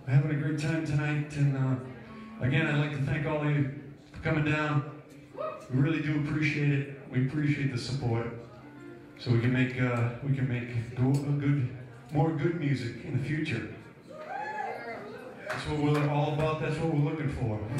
We're having a great time tonight, and again, I'd like to thank all of you for coming down. We really do appreciate it. We appreciate the support, so we can make more good music in the future. That's what we're all about. That's what we're looking for.